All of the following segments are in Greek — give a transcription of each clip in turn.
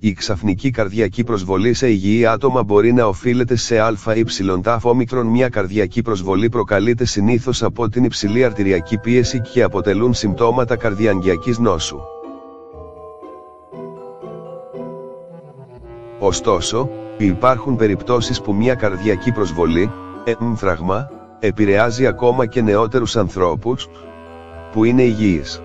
Η ξαφνική καρδιακή προσβολή σε υγιή άτομα μπορεί να οφείλεται σε ΑΙ τάφ-όμικρον. Μια καρδιακή προσβολή προκαλείται συνήθως από την υψηλή αρτηριακή πίεση και αποτελούν συμπτώματα καρδιαγγειακής νόσου. Ωστόσο, υπάρχουν περιπτώσεις που μια καρδιακή προσβολή, έμφραγμα, επηρεάζει ακόμα και νεότερους ανθρώπους, που είναι υγιείς.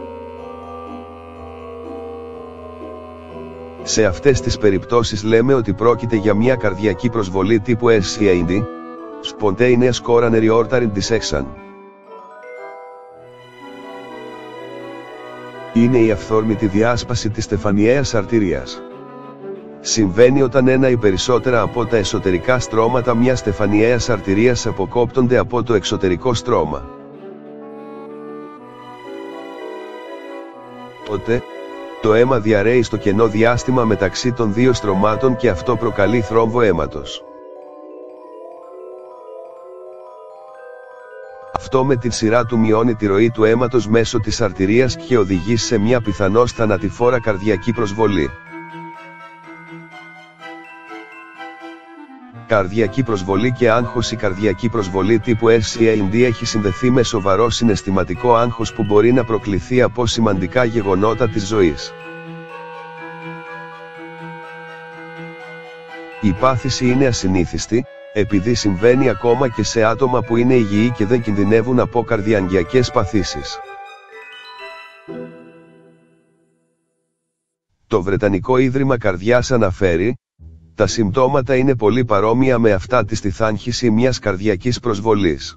Σε αυτές τις περιπτώσεις λέμε ότι πρόκειται για μια καρδιακή προσβολή τύπου SCAD, Spontaneous Coronary Artery Dissection. Είναι η αυθόρμητη διάσπαση της στεφανιαίας αρτηρίας. Συμβαίνει όταν ένα ή περισσότερα από τα εσωτερικά στρώματα μιας στεφανιαίας αρτηρίας αποκόπτονται από το εξωτερικό στρώμα. Τότε, το αίμα διαρρέει στο κενό διάστημα μεταξύ των δύο στρωμάτων και αυτό προκαλεί θρόμβο αίματος. Αυτό με την σειρά του μειώνει τη ροή του αίματος μέσω της αρτηρίας και οδηγεί σε μια πιθανώς θανατηφόρα καρδιακή προσβολή. Καρδιακή προσβολή και άγχος. Η καρδιακή προσβολή τύπου SCAD έχει συνδεθεί με σοβαρό συναισθηματικό άγχος που μπορεί να προκληθεί από σημαντικά γεγονότα της ζωής. Η πάθηση είναι ασυνήθιστη, επειδή συμβαίνει ακόμα και σε άτομα που είναι υγιεί και δεν κινδυνεύουν από καρδιαγγειακές παθήσεις. Το Βρετανικό Ίδρυμα Καρδιάς αναφέρει, τα συμπτώματα είναι πολύ παρόμοια με αυτά της τυθάγχηση μιας καρδιακής προσβολής.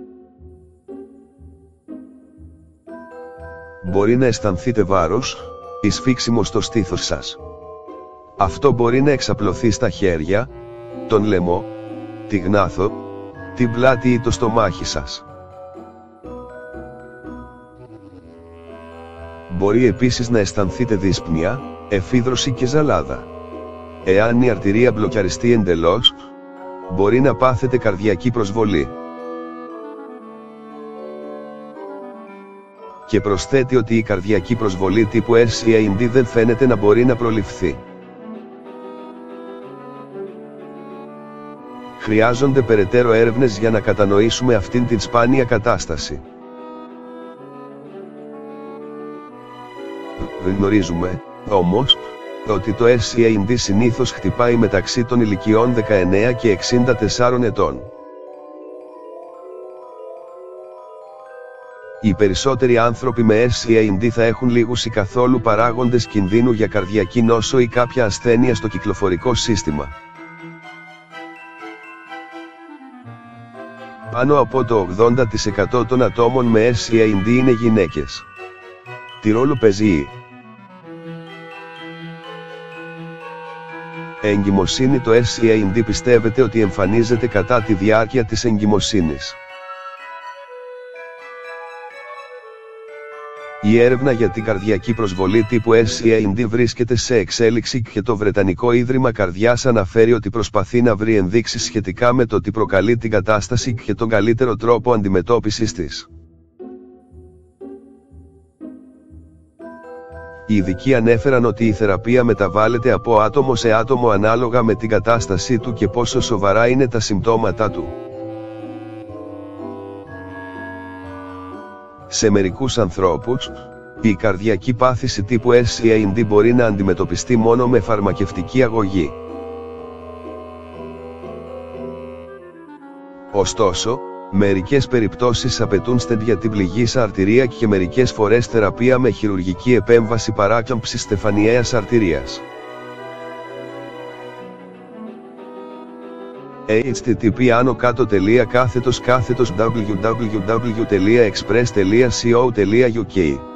Μπορεί να αισθανθείτε βάρος ή σφίξιμο στο στήθος σας. Αυτό μπορεί να εξαπλωθεί στα χέρια, τον λαιμό, τη γνάθο, την πλάτη ή το στομάχι σας. Μπορεί επίσης να αισθανθείτε δύσπνοια, εφίδρωση και ζαλάδα. Εάν η αρτηρία μπλοκαριστεί εντελώς, μπορεί να πάθετε καρδιακή προσβολή. Και προσθέτει ότι η καρδιακή προσβολή τύπου SCAD δεν φαίνεται να μπορεί να προληφθεί. Χρειάζονται περαιτέρω έρευνες για να κατανοήσουμε αυτήν την σπάνια κατάσταση. Γνωρίζουμε, όμως, ότι το SCAD συνήθως χτυπάει μεταξύ των ηλικιών 19 και 64 ετών. Οι περισσότεροι άνθρωποι με SCAD θα έχουν λίγους ή καθόλου παράγοντες κινδύνου για καρδιακή νόσο ή κάποια ασθένεια στο κυκλοφορικό σύστημα. Πάνω από το 80% των ατόμων με SCAD είναι γυναίκες. Τι ρόλο παίζει η εγκυμοσύνη? Το SCAD πιστεύετε ότι εμφανίζεται κατά τη διάρκεια της εγκυμοσύνης. Η έρευνα για την καρδιακή προσβολή τύπου SCAD βρίσκεται σε εξέλιξη και το Βρετανικό Ίδρυμα Καρδιάς αναφέρει ότι προσπαθεί να βρει ενδείξεις σχετικά με το τι προκαλεί την κατάσταση και τον καλύτερο τρόπο αντιμετώπισης της. Οι ειδικοί ανέφεραν ότι η θεραπεία μεταβάλλεται από άτομο σε άτομο ανάλογα με την κατάστασή του και πόσο σοβαρά είναι τα συμπτώματά του. Σε μερικούς ανθρώπους, η καρδιακή πάθηση τύπου SCAD μπορεί να αντιμετωπιστεί μόνο με φαρμακευτική αγωγή. Ωστόσο, μερικές περιπτώσεις απαιτούν στεντ για την πληγήσα αρτηρία και μερικές φορές θεραπεία με χειρουργική επέμβαση παράκαμψης στεφανιαίας αρτηρίας. http://www.express.co.uk